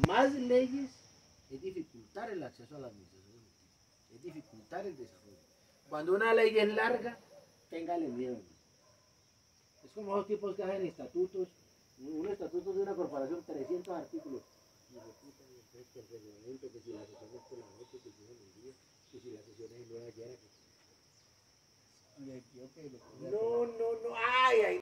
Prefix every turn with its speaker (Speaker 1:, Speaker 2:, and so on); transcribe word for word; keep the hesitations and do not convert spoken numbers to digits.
Speaker 1: más leyes es dificultar el acceso a la administración de justicia, es dificultar el desarrollo. Cuando una ley es larga, téngale miedo. Es como esos tipos que hacen estatutos, un estatuto de una corporación, trescientos artículos. Y reputa, que el reglamento, que si la sesión es por la noche, que si es en el día, que si la sesión es en nueva ayer. No, no, no, ay, ay.